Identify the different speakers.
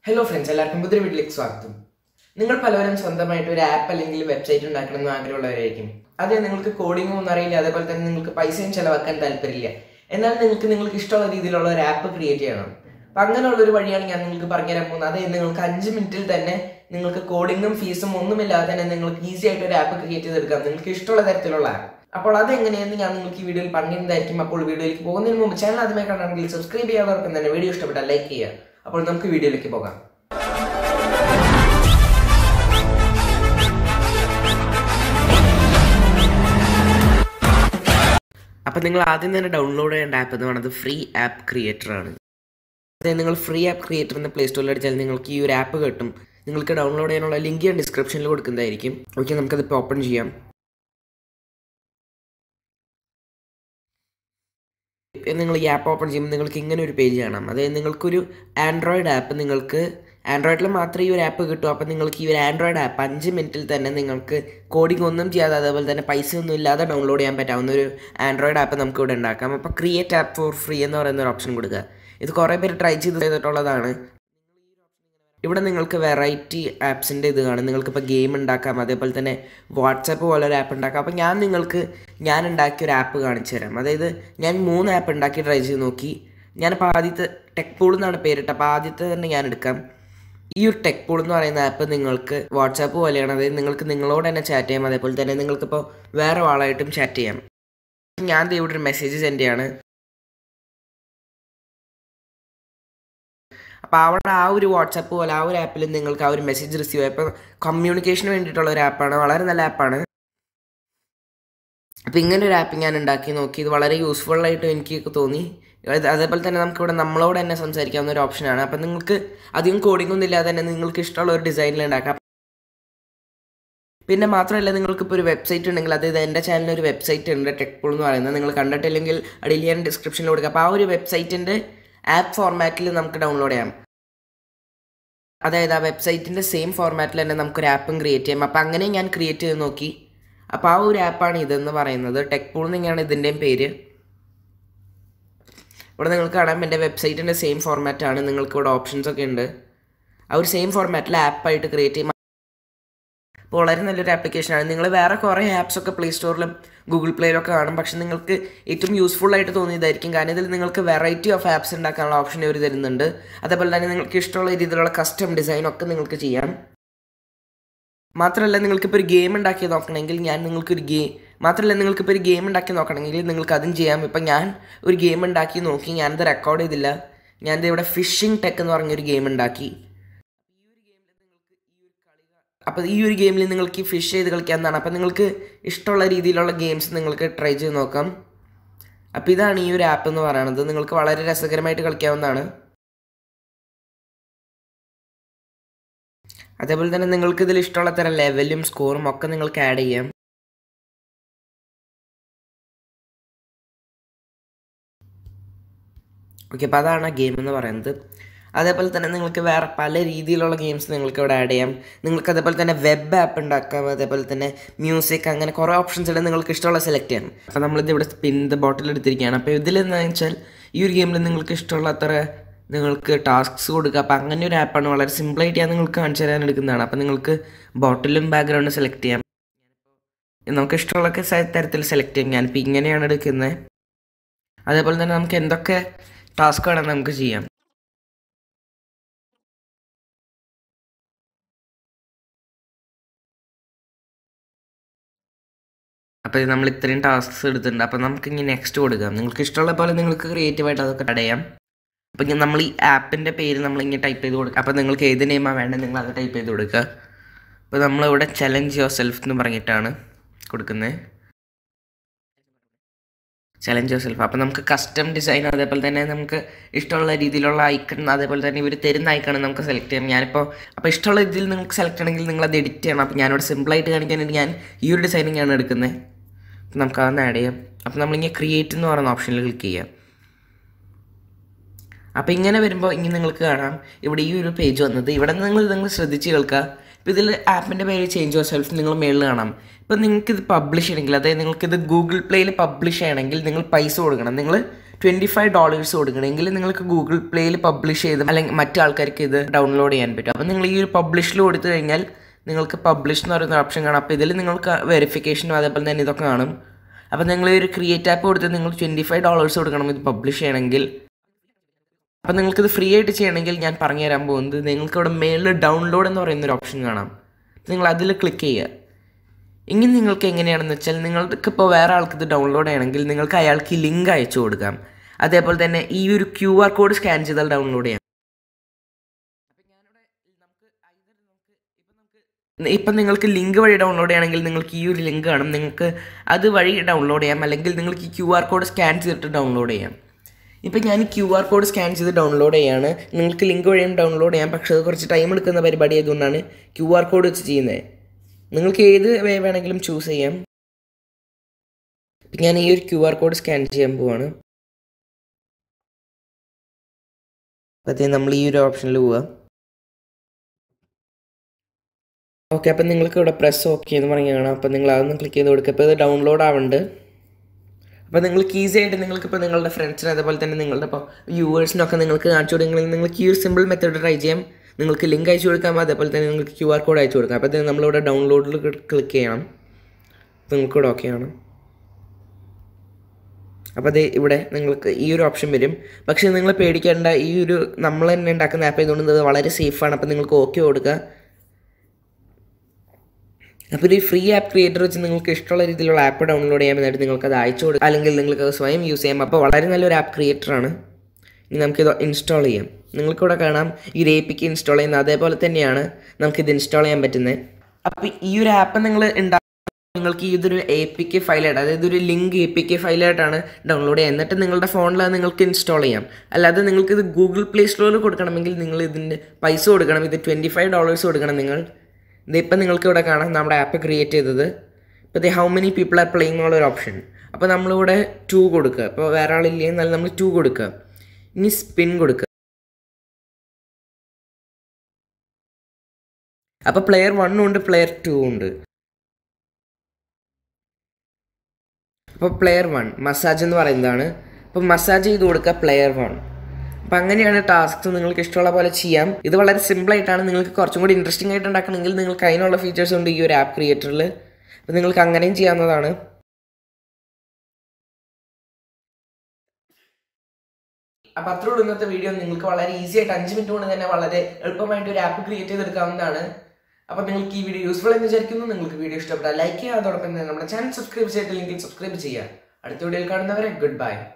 Speaker 1: Hello friends, എല്ലാവർക്കും പുതിയ വീഡിയോയിലേക്ക് സ്വാഗതം. നിങ്ങൾ പലവരും സ്വന്തമായിട്ട് ഒരു ആപ്പ് അല്ലെങ്കിൽ വെബ്സൈറ്റ് ഉണ്ടാക്കണമെന്ന് ആഗ്രഹമുള്ളവരായിരിക്കും. അതേ നിങ്ങൾക്ക് കോഡിംഗ് ഒന്നും അറിയില്ല, അതേപോലെ തന്നെ നിങ്ങൾക്ക് പൈസയും ചെലവാക്കാൻ താല്പര്യമില്ല. എന്നാൽ നിങ്ങൾക്ക് ഇഷ്ടമുള്ള രീതിയിലുള്ള ഒരു ആപ്പ് ക്രിയേറ്റ് ചെയ്യണം. അപ്പം അങ്ങനെയുള്ള ഒരു വഴിയാണ് ഞാൻ നിങ്ങൾക്ക് പറഞ്ഞുതരാൻ പോകുന്നത്. അതായത് നിങ്ങൾക്ക് 5 മിനിറ്റിൽ തന്നെ നിങ്ങൾക്ക് കോഡിങ്ങും ഫീസും ഒന്നുമില്ലാതെ തന്നെ നിങ്ങൾക്ക് ഈസി ആയിട്ട് ഒരു ആപ്പ് ക്രിയേറ്റ് ചെയ്തെടുക്കാം, നിങ്ങൾക്ക് ഇഷ്ടമുള്ള തരത്തിലുള്ള ആപ്പ്. അപ്പോൾ അതെങ്ങനെയെന്ന് ഞാൻ നിങ്ങൾക്ക് ഈ വീഡിയോയിൽ പറഞ്ഞിരുന്നതായിരിക്കും. അപ്പോൾ വീഡിയോയിലേക്ക് പോകുന്നതിന് മുമ്പ് ചാനൽ ആദ്യമായി കാണുകയാണെങ്കിൽ സബ്സ്ക്രൈബ് ചെയ്യാത്തവർക്കും തന്നെ വീഡിയോ ഇഷ്ടപ്പെട്ടാൽ ലൈക്ക് ചെയ്യുക. അപ്പോൾ നമുക്ക് വീഡിയോയിലേക്ക് പോകാം. അപ്പം നിങ്ങൾ ആദ്യം തന്നെ ഡൗൺലോഡ് ചെയ്യേണ്ട ആപ്പ് എന്ന് പറയുന്നത് ഫ്രീ ആപ്പ് ക്രിയേറ്റർ ആണ്. അതായത് നിങ്ങൾ ഫ്രീ ആപ്പ് ക്രിയേറ്റർ എന്ന പ്ലേ സ്റ്റോറിൽ അടിച്ചാൽ നിങ്ങൾക്ക് ഈ ഒരു ആപ്പ് കിട്ടും. നിങ്ങൾക്ക് ഡൗൺലോഡ് ചെയ്യാനുള്ള ലിങ്ക് ഞാൻ ഡിസ്ക്രിപ്ഷനിൽ കൊടുക്കുന്നതായിരിക്കും. ഓക്കെ, നമുക്കതിപ്പോൾ ഓപ്പൺ ചെയ്യാം. നിങ്ങൾ ഈ ആപ്പ് ഓപ്പൺ ചെയ്യുമ്പോൾ നിങ്ങൾക്ക് ഇങ്ങനെ ഒരു പേജ് കാണാം. അതായത് നിങ്ങൾക്കൊരു ആൻഡ്രോയിഡ് ആപ്പ്, നിങ്ങൾക്ക് ആൻഡ്രോയിഡിൽ മാത്രമേ ഈ ഒരു ആപ്പ് കിട്ടൂ. അപ്പം നിങ്ങൾക്ക് ഈ ഒരു ആൻഡ്രോയിഡ് ആപ്പ് 5 മിനിറ്റിൽ തന്നെ നിങ്ങൾക്ക് കോഡിംഗ് ഒന്നും ചെയ്യാതെ അതേപോലെ തന്നെ പൈസ ഒന്നും ഇല്ലാതെ ഡൗൺലോഡ് ചെയ്യാൻ പറ്റാവുന്ന ഒരു ആൻഡ്രോയിഡ് ആപ്പ് നമുക്ക് ഇവിടെ ഉണ്ടാക്കാം. അപ്പോൾ ക്രിയേറ്റ് ആപ്പ് ഫോർ ഫ്രീ എന്ന് പറയുന്ന ഒരു ഓപ്ഷൻ കൊടുക്കുക. ഇത് കുറേ പേര് ട്രൈ ചെയ്തിട്ടുള്ളതാണ്. ഇവിടെ നിങ്ങൾക്ക് വെറൈറ്റി ആപ്സിൻ്റെ ഇത് കാണും. നിങ്ങൾക്കിപ്പോൾ ഗെയിം ഉണ്ടാക്കാം, അതേപോലെ തന്നെ വാട്സാപ്പ് പോലെ ഒരു ആപ്പ് ഉണ്ടാക്കാം. അപ്പോൾ ഞാൻ ഉണ്ടാക്കിയ ഒരു ആപ്പ് കാണിച്ചു തരാം. അതായത് ഞാൻ 3 ആപ്പ് ഉണ്ടാക്കി ട്രൈ ചെയ്ത് നോക്കി. ഞാനിപ്പോൾ ആദ്യത്തെ ടെക് പൂൾ എന്നാണ് പേരിട്ട്. അപ്പോൾ ആദ്യത്തെ തന്നെ ഞാൻ എടുക്കാം. ഈ ഒരു ടെക് പൂൾ എന്ന് പറയുന്ന ആപ്പ് നിങ്ങൾക്ക് വാട്സാപ്പ് പോലെയാണ്. അതായത് നിങ്ങൾക്ക് നിങ്ങളോട് തന്നെ ചാറ്റ് ചെയ്യാം, അതേപോലെ തന്നെ നിങ്ങൾക്കിപ്പോൾ വേറെ ആളായിട്ടും ചാറ്റ് ചെയ്യാം. ഞാൻ ഇവിടെ ഒരു മെസ്സേജ് സെൻഡ് ചെയ്യാണ്. അപ്പോൾ അവിടെ ആ ഒരു വാട്സാപ്പ് പോലെ ആ ഒരു ആപ്പിൽ നിങ്ങൾക്ക് ആ ഒരു മെസ്സേജ് റിസീവ് ചെയ്യാം. ഇപ്പോൾ കമ്മ്യൂണിക്കേഷന് വേണ്ടിയിട്ടുള്ള ഒരു ആപ്പാണ്, വളരെ നല്ല ആപ്പാണ്. അപ്പോൾ ഇങ്ങനെ ഒരു ആപ്പ് ഞാൻ ഉണ്ടാക്കി നോക്കി. ഇത് വളരെ യൂസ്ഫുള്ളായിട്ട് എനിക്ക് തോന്നി. അതേപോലെ തന്നെ നമുക്കിവിടെ നമ്മളോട് തന്നെ സംസാരിക്കാവുന്ന ഒരു ഓപ്ഷനാണ്. അപ്പം നിങ്ങൾക്ക് അധികം കോഡിംഗ് ഒന്നും ഇല്ലാതെ തന്നെ നിങ്ങൾക്ക് ഇഷ്ടമുള്ള ഒരു ഡിസൈനിൽ ഉണ്ടാക്കാം. പിന്നെ മാത്രമല്ല, നിങ്ങൾക്കിപ്പോൾ ഒരു വെബ്സൈറ്റ് ഉണ്ടെങ്കിൽ, അതായത് എൻ്റെ ചാനലിൽ ഒരു വെബ്സൈറ്റ് ഉണ്ട്, ടെക് പൂൾ എന്ന് പറയുന്നത്. നിങ്ങൾ കണ്ടിട്ടില്ലെങ്കിൽ അടിയിൽ ഞാൻ ഡിസ്ക്രിപ്ഷനിൽ കൊടുക്കാം. അപ്പോൾ ആ ഒരു വെബ്സൈറ്റിൻ്റെ ആപ്പ് ഫോർമാറ്റിൽ നമുക്ക് ഡൗൺലോഡ് ചെയ്യാം. അതായത് ആ വെബ്സൈറ്റിൻ്റെ സെയിം ഫോർമാറ്റിൽ തന്നെ നമുക്കൊരു ആപ്പും ക്രിയേറ്റ് ചെയ്യാം. അപ്പോൾ അങ്ങനെ ഞാൻ ക്രിയേറ്റ് ചെയ്ത് നോക്കി. അപ്പോൾ ആ ഒരു ആപ്പാണ് ഇതെന്ന് പറയുന്നത്. ടെക് പൂൾ തന്നെയാണ് ഇതിൻ്റെയും പേര്. ഇവിടെ നിങ്ങൾക്ക് കാണാം എൻ്റെ വെബ്സൈറ്റിൻ്റെ സെയിം ഫോർമാറ്റാണ്. നിങ്ങൾക്ക് ഇവിടെ ഓപ്ഷൻസ് ഒക്കെ ഉണ്ട്. ആ ഒരു സെയിം ഫോർമാറ്റിൽ ആപ്പായിട്ട് ക്രിയേറ്റ് ചെയ്യും. അപ്പോൾ വളരെ നല്ലൊരു ആപ്ലിക്കേഷനാണ്. നിങ്ങൾ വേറെ കുറേ ആപ്സൊക്കെ പ്ലേ സ്റ്റോറിലും ഗൂഗിൾ പ്ലേയിലൊക്കെ കാണും. പക്ഷേ നിങ്ങൾക്ക് ഏറ്റവും യൂസ്ഫുള്ളായിട്ട് തോന്നിയതായിരിക്കും. കാരണം ഇതിൽ നിങ്ങൾക്ക് വെറൈറ്റി ഓഫ് ആപ്സ് ഉണ്ടാക്കാനുള്ള ഓപ്ഷൻ ഇവർ തരുന്നുണ്ട്. അതേപോലെ തന്നെ നിങ്ങൾക്ക് ഇഷ്ടമുള്ള രീതിയിലുള്ള കസ്റ്റം ഡിസൈനൊക്കെ നിങ്ങൾക്ക് ചെയ്യാം. മാത്രമല്ല, നിങ്ങൾക്കിപ്പോൾ ഒരു ഗെയിം ഉണ്ടാക്കി നോക്കണമെങ്കിൽ നിങ്ങൾക്കിപ്പോൾ ഒരു ഗെയിം ഉണ്ടാക്കി നോക്കണമെങ്കിൽ നിങ്ങൾക്ക് അതും ചെയ്യാം. ഇപ്പം ഞാൻ ഒരു ഗെയിം ഉണ്ടാക്കി നോക്കി. ഞാനത് റെക്കോർഡ് ചെയ്തില്ല. ഞാനിത് ഇവിടെ ഫിഷിംഗ് ടെക് എന്ന് പറഞ്ഞൊരു ഗെയിം ഉണ്ടാക്കി. അപ്പോൾ ഈ ഒരു ഗെയിമിൽ നിങ്ങൾക്ക് ഈ ഫിഷ് ചെയ്ത് കളിക്കാവുന്നതാണ്. അപ്പോൾ നിങ്ങൾക്ക് ഇഷ്ടമുള്ള രീതിയിലുള്ള ഗെയിംസ് നിങ്ങൾക്ക് ട്രൈ ചെയ്ത് നോക്കാം. അപ്പോൾ ഇതാണ് ഈ ഒരു ആപ്പ് എന്ന് പറയുന്നത്. നിങ്ങൾക്ക് വളരെ രസകരമായിട്ട് കളിക്കാവുന്നതാണ്. അതേപോലെ തന്നെ നിങ്ങൾക്ക് ഇതിൽ ഇഷ്ടമുള്ള തരം ലെവലും സ്കോറും ഒക്കെ നിങ്ങൾക്ക് ആഡ് ചെയ്യാം. ഓക്കെ, അപ്പോൾ അതാണ് ഗെയിം എന്ന് പറയുന്നത്. അതേപോലെ തന്നെ നിങ്ങൾക്ക് വേറെ പല രീതിയിലുള്ള ഗെയിംസ് നിങ്ങൾക്ക് ഇവിടെ ആഡ് ചെയ്യാം. നിങ്ങൾക്ക് അതേപോലെ തന്നെ വെബ് ആപ്പ് ഉണ്ടാക്കാം, അതേപോലെ തന്നെ മ്യൂസിക്, അങ്ങനെ കുറേ ഓപ്ഷൻസ് ഉണ്ട്. നിങ്ങൾക്ക് ഇഷ്ടമുള്ള സെലക്ട് ചെയ്യാം. അപ്പോൾ നമ്മളിത് ഇവിടെ സ്പിൻ ദ ബോട്ടിൽ എടുത്തിരിക്കുകയാണ്. അപ്പോൾ ഇതിലെന്താണെന്ന് വെച്ചാൽ ഈ ഒരു ഗെയിമിൽ നിങ്ങൾക്ക് ഇഷ്ടമുള്ള അത്ര നിങ്ങൾക്ക് ടാസ്ക്സ് കൊടുക്കുക. അപ്പോൾ അങ്ങനെ ഒരു ആപ്പാണ്. വളരെ സിമ്പിളായിട്ട് ഞാൻ നിങ്ങൾക്ക് കാണിച്ചു തരാൻ എടുക്കുന്നതാണ്. അപ്പോൾ നിങ്ങൾക്ക് ബോട്ടിലും ബാക്ക്ഗ്രൗണ്ട് സെലക്ട് ചെയ്യാം. നമുക്ക് ഇഷ്ടമുള്ള തരത്തിൽ സെലക്ട് ചെയ്യാം. ഞാനിപ്പോൾ ഇങ്ങനെയാണ് എടുക്കുന്നത്. അതേപോലെ തന്നെ നമുക്ക് എന്തൊക്കെ ടാസ്ക് വേണം നമുക്ക് ചെയ്യാം. അപ്പോൾ നമ്മൾ ഇത്രയും ടാസ്ക്സ് എടുത്തിട്ടുണ്ട്. അപ്പോൾ നമുക്ക് ഇനി നെക്സ്റ്റ് കൊടുക്കാം. നിങ്ങൾക്ക് ഇഷ്ടമുള്ള പോലെ നിങ്ങൾക്ക് ക്രിയേറ്റീവായിട്ട് അതൊക്കെ ആഡ് ചെയ്യാം. അപ്പോൾ ഇങ്ങനെ നമ്മൾ ഈ ആപ്പിൻ്റെ പേര് നമ്മളിങ്ങനെ ടൈപ്പ് ചെയ്ത് കൊടുക്കുക. അപ്പോൾ നിങ്ങൾക്ക് ഏത് നെയിമാണ് വേണ്ടത് നിങ്ങൾ അത് ടൈപ്പ് ചെയ്ത് കൊടുക്കുക. അപ്പോൾ നമ്മളിവിടെ ചലഞ്ച് യുവർ സെൽഫ് എന്ന് പറഞ്ഞിട്ടാണ് കൊടുക്കുന്നത്. Challenge yourself. അപ്പോൾ നമുക്ക് കസ്റ്റം ഡിസൈൻ, അതേപോലെ തന്നെ നമുക്ക് ഇഷ്ടമുള്ള രീതിയിലുള്ള ഐക്കൺ, അതേപോലെ തന്നെ ഇവർ തരുന്ന ഐക്കൺ നമുക്ക് സെലക്ട് ചെയ്യാം. അപ്പോൾ ഇഷ്ടമുള്ള രീതിയിൽ നിങ്ങൾക്ക് സെലക്ട് ചെയ്യണമെങ്കിൽ നിങ്ങളത് എഡിറ്റ് ചെയ്യണം. അപ്പോൾ ഞാനിവിടെ സിമ്പിളായിട്ട് കാണിക്കാനായിട്ട് ഞാൻ ഈ ഒരു ഡിസൈനിങ്ങാണ് എടുക്കുന്നത്. അപ്പോൾ നമുക്ക് അതൊന്ന് ആഡ് ചെയ്യാം. അപ്പോൾ നമ്മളിങ്ങനെ ക്രിയേറ്റ് എന്ന് പറയുന്ന ഓപ്ഷനിൽ ക്ലിക്ക് ചെയ്യാം. അപ്പോൾ ഇങ്ങനെ വരുമ്പോൾ ഇങ്ങനെ നിങ്ങൾക്ക് കാണാം ഇവിടെ ഈ ഒരു പേജ് വന്നത്. ഇവിടെ നിങ്ങൾ ശ്രദ്ധിച്ച് കേൾക്കുക. ഇപ്പോൾ ഇതിൽ ആപ്പിൻ്റെ പേര് ചേഞ്ച് യുവർ സെൽഫ് നിങ്ങൾ മേളിൽ കാണാം. ഇപ്പോൾ നിങ്ങൾക്കിത് പബ്ലിഷ് ചെയ്യണമെങ്കിൽ, അതായത് നിങ്ങൾക്കിത് ഗൂഗിൾ പ്ലേയിൽ പബ്ലിഷ് ചെയ്യണമെങ്കിൽ നിങ്ങൾ പൈസ കൊടുക്കണം. നിങ്ങൾ $25 കൊടുക്കണമെങ്കിൽ നിങ്ങൾക്ക് ഗൂഗിൾ പ്ലേയിൽ പബ്ലിഷ് ചെയ്ത് അല്ലെങ്കിൽ മറ്റു ആൾക്കാർക്ക് ഇത് ഡൗൺലോഡ് ചെയ്യാൻ പറ്റും. അപ്പോൾ നിങ്ങൾ ഈ ഒരു പബ്ലിഷിൽ കൊടുത്തു കഴിഞ്ഞാൽ നിങ്ങൾക്ക് പബ്ലിഷ് എന്ന് പറയുന്ന ഓപ്ഷൻ കാണാം. അപ്പോൾ ഇതിൽ നിങ്ങൾക്ക് വെരിഫിക്കേഷനും അതേപോലെ തന്നെ ഇതൊക്കെ കാണും. അപ്പോൾ നിങ്ങൾ ഒരു ക്രിയേറ്റ് ആപ്പ് കൊടുത്ത് നിങ്ങൾ $25 കൊടുക്കണം ഇത് പബ്ലിഷ് ചെയ്യണമെങ്കിൽ. അപ്പോൾ നിങ്ങൾക്കിത് ഫ്രീ ആയിട്ട് ചെയ്യണമെങ്കിൽ ഞാൻ പറഞ്ഞു തരാൻ പോകുന്നത്, നിങ്ങൾക്ക് ഇവിടെ മേളിൽ ഡൗൺലോഡ് എന്ന് പറയുന്നൊരു ഓപ്ഷൻ കാണാം. നിങ്ങൾ അതിൽ ക്ലിക്ക് ചെയ്യുക. ഇങ്ങനെ നിങ്ങൾക്ക് എങ്ങനെയാണെന്ന് വെച്ചാൽ, നിങ്ങൾക്കിപ്പോൾ വേറെ ആൾക്ക് ഇത് ഡൗൺലോഡ് ചെയ്യണമെങ്കിൽ നിങ്ങൾക്ക് അയാൾക്ക് ലിങ്ക് അയച്ചു കൊടുക്കാം. അതേപോലെ തന്നെ ഈ ഒരു QR കോഡ് സ്കാൻ ചെയ്താൽ ഡൗൺലോഡ് ചെയ്യാം. ഇപ്പം നിങ്ങൾക്ക് ലിങ്ക് വഴി ഡൗൺലോഡ് ചെയ്യണമെങ്കിൽ നിങ്ങൾക്ക് ഈ ഒരു ലിങ്ക് കാണും, നിങ്ങൾക്ക് അത് വഴി ഡൗൺലോഡ് ചെയ്യാം. അല്ലെങ്കിൽ നിങ്ങൾക്ക് ഈ QR കോഡ് സ്കാൻ ചെയ്തിട്ട് ഡൗൺലോഡ് ചെയ്യാം. ഇപ്പം ഞാൻ QR കോഡ് സ്കാൻ ചെയ്ത് ഡൗൺലോഡ് ചെയ്യാണ്. നിങ്ങൾക്ക് ലിങ്ക് വഴിയും ഡൗൺലോഡ് ചെയ്യാം, പക്ഷേ അത് കുറച്ച് ടൈം എടുക്കുന്ന പരിപാടി ആയതുകൊണ്ടാണ് QR കോഡ് വെച്ച് ചെയ്യുന്നത്. നിങ്ങൾക്ക് ഏത് വേ വേണമെങ്കിലും ചൂസ് ചെയ്യാം. ഞാൻ ഈ ഒരു QR കോഡ് സ്കാൻ ചെയ്യാൻ പോവാണ്. അപ്പോൾ നമ്മൾ ഈ ഒരു ഓപ്ഷനിൽ പോവുക. ഓക്കെ, അപ്പം നിങ്ങൾക്ക് ഇവിടെ പ്രസ് ഓക്കെ എന്ന് പറഞ്ഞ് കാണാം. അപ്പോൾ നിങ്ങൾ അതൊന്ന് ക്ലിക്ക് ചെയ്ത് കൊടുക്കുക. അപ്പോൾ ഇത് ഡൗൺലോഡ് ആവുന്നുണ്ട്. അപ്പോൾ നിങ്ങൾക്ക് ഈസി ആയിട്ട് നിങ്ങൾക്കിപ്പോൾ നിങ്ങളുടെ ഫ്രണ്ട്സിന് അതേപോലെ തന്നെ നിങ്ങളുടെ ഇപ്പോൾ വ്യൂവേഴ്സിനൊക്കെ നിങ്ങൾക്ക് കാണിച്ചു കൊടുക്കണമെങ്കിൽ നിങ്ങൾക്ക് ഈ ഒരു സിമ്പിൾ മെത്തേഡ് ട്രൈ ചെയ്യാം. നിങ്ങൾക്ക് ലിങ്ക് അയച്ചു കൊടുക്കാം, അതേപോലെ തന്നെ നിങ്ങൾക്ക് QR കോഡ് അയച്ചു കൊടുക്കാം. അപ്പോൾ തന്നെ നമ്മളിവിടെ ഡൗൺലോഡിൽ ക്ലിക്ക് ചെയ്യണം. നിങ്ങൾക്കിവിടെ ഓക്കെ ആണ്. അപ്പോൾ അത് ഇവിടെ നിങ്ങൾക്ക് ഈ ഒരു ഓപ്ഷൻ വരും. പക്ഷേ നിങ്ങൾ പേടിക്കേണ്ട, ഈ ഒരു നമ്മൾ തന്നെ ഉണ്ടാക്കുന്ന ആപ്പ് ആയതുകൊണ്ട് ഇത് വളരെ സേഫാണ്. അപ്പോൾ നിങ്ങൾക്ക് ഓക്കെ കൊടുക്കുക. അപ്പോൾ ഒരു ഫ്രീ ആപ്പ് ക്രിയേറ്റർ വെച്ച് നിങ്ങൾക്ക് ഇഷ്ടമുള്ള രീതിയിലുള്ള ആപ്പ് ഡൗൺലോഡ് ചെയ്യാൻ വേണ്ടിയിട്ട് നിങ്ങൾക്ക് അത് അയച്ചു കൊടുക്കുക, അല്ലെങ്കിൽ നിങ്ങൾക്ക് സ്വയം യൂസ് ചെയ്യാം. അപ്പോൾ വളരെ നല്ലൊരു ആപ്പ് ക്രിയേറ്ററാണ്. ഇനി നമുക്കിത് ഇൻസ്റ്റാൾ ചെയ്യാം. നിങ്ങൾക്കിവിടെ കാണാം ഈ ഒരു APK ഇൻസ്റ്റാൾ ചെയ്യുന്നത്, അതേപോലെ തന്നെയാണ് നമുക്കിത് ഇൻസ്റ്റാൾ ചെയ്യാൻ പറ്റുന്നത്. അപ്പോൾ ഈ ഒരു ആപ്പ് നിങ്ങൾ നിങ്ങൾക്ക് ഇതൊരു APK ഫയലായിട്ട്, അതായത് ഒരു ലിങ്ക് APK ഫയലായിട്ടാണ് ഡൗൺലോഡ് ചെയ്യുക. എന്നിട്ട് നിങ്ങളുടെ ഫോണിൽ നിങ്ങൾക്ക് ഇൻസ്റ്റാൾ ചെയ്യാം. അല്ലാതെ നിങ്ങൾക്കിത് ഗൂഗിൾ പ്ലേ സ്റ്റോറിൽ കൊടുക്കണമെങ്കിൽ നിങ്ങൾ ഇതിൻ്റെ പൈസ കൊടുക്കണം. ഇത് $25 കൊടുക്കണം നിങ്ങൾ. ഇതിപ്പോൾ നിങ്ങൾക്ക് ഇവിടെ കാണാം നമ്മുടെ ആപ്പ് ക്രിയേറ്റ് ചെയ്തത്. ഇപ്പോൾ ഇത് how many people are playing എന്നുള്ളൊരു ഓപ്ഷൻ. അപ്പോൾ നമ്മളിവിടെ 2 കൊടുക്കുക. അപ്പോൾ വേറെ ആളില്ലേ എന്നാലും നമ്മൾ 2 കൊടുക്കുക. ഇനി സ്പിൻ കൊടുക്കുക. അപ്പോൾ പ്ലെയർ 1 ഉണ്ട്, പ്ലെയർ 2 ഉണ്ട്. അപ്പോൾ പ്ലെയർ 1 മസാജ് എന്ന് പറയുന്നതാണ്. അപ്പോൾ മസാജ് ചെയ്ത് കൊടുക്കുക പ്ലെയർ 1. അപ്പോൾ അങ്ങനെയാണ് ടാസ്ക്സ്. നിങ്ങൾക്ക് ഇഷ്ടമുള്ള പോലെ ചെയ്യാം. ഇത് വളരെ സിമ്പിളായിട്ടാണ്. നിങ്ങൾക്ക് കുറച്ചും കൂടി ഇൻട്രസ്റ്റിംഗ് ആയിട്ട് ഉണ്ടാക്കണമെങ്കിൽ നിങ്ങൾക്ക് അതിനുള്ള ഫീച്ചേഴ്സ് ഉണ്ട് ഈ ഒരു ആപ്പ് ക്രിയേറ്ററിൽ. അപ്പോൾ നിങ്ങൾക്ക് അങ്ങനെയും ചെയ്യാവുന്നതാണ്. അപ്പോൾ അത്രയുള്ള ഇന്നത്തെ വീഡിയോ. നിങ്ങൾക്ക് വളരെ ഈസി ആയിട്ട് 5 മിനിറ്റ് കൊണ്ട് തന്നെ വളരെ എളുപ്പമായിട്ട് ഒരു ആപ്പ് ക്രിയേറ്റ് ചെയ്തെടുക്കാവുന്നതാണ്. അപ്പോൾ നിങ്ങൾക്ക് ഈ വീഡിയോ യൂസ്ഫുൾ എന്ന് വിചാരിക്കുന്നു. നിങ്ങൾക്ക് വീഡിയോ ഇഷ്ടപ്പെട്ടാൽ ലൈക്ക് ചെയ്യുക, അതോടൊപ്പം തന്നെ നമ്മുടെ ചാനൽ സബ്സ്ക്രൈബ് ചെയ്തിട്ടില്ലെങ്കിൽ സബ്സ്ക്രൈബ് ചെയ്യുക. അടുത്ത വീഡിയോയിൽ കാണുന്നവരെ ഗുഡ് ബൈ.